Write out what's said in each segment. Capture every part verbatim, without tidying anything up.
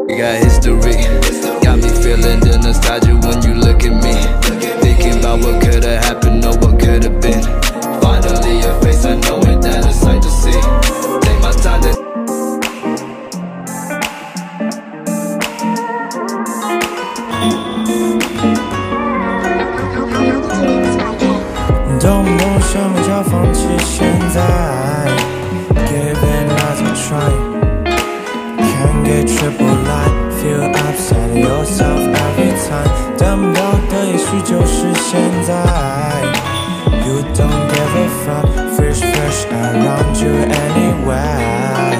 got history, got me feeling the nostalgia when you look at me. Thinking about what could've happened or what could've been. Finally your face, I know it, that a sight to see. Take my time to 懂梦什么叫放弃现在 Give it another try Can't get triple light Feel upset yourself every time 等不到的也许就是现在 You don't give a fuck Fresh fresh around you anyway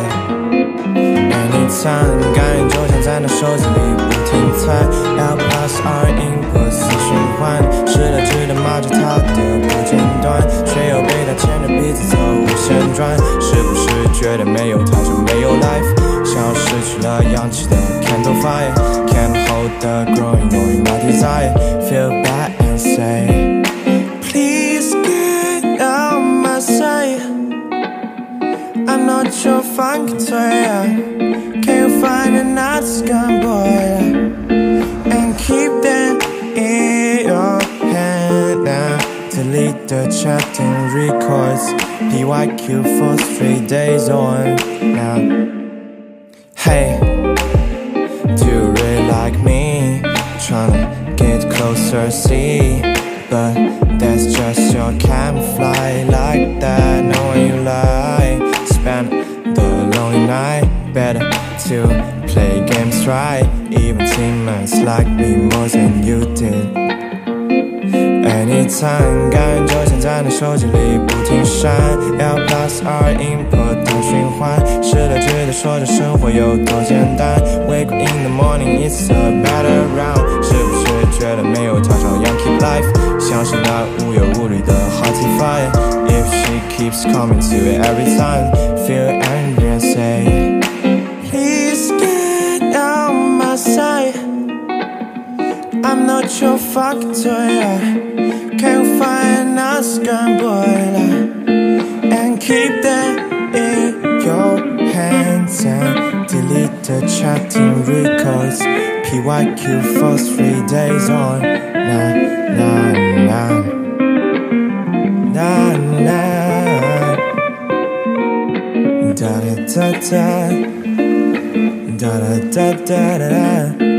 Anytime 感应就像在那手机里不停猜 L plus R input 死循环试了直的骂着他的不间断却又被他牵着鼻子走无限转是不是觉得没有他就没有 life 像失去了氧气的 candle fire Can't hold the growing knowing my desire Feel bad and say Please get out my sight I'm not your funk toy Can you find another scum boy And keep that in your hand now Delete the chatting records P Y Q for three days on now Hey Do you really like me? Tryna get closer, see But that's just your camouflage Like that, knowing you lie Spend the lonely night Better to play games right Even teammates like me more than you did Anytime 感觉就像在那手机里不停闪 L plus R input 的循环试了直的说着生活有多简单 Wake up in the morning it's a better round 是不是觉得没有跳槽 Young keep life 像是那无忧无虑的 Hottie fire If she keeps coming to it every time Feel angry and say Please get out my sight I'm not your fucking toy Can you find a scum boy And keep that in your hands And delete the chatting records P Y Q for three days on Nah, nah, nah Nah, nah Da da da da Da da da da da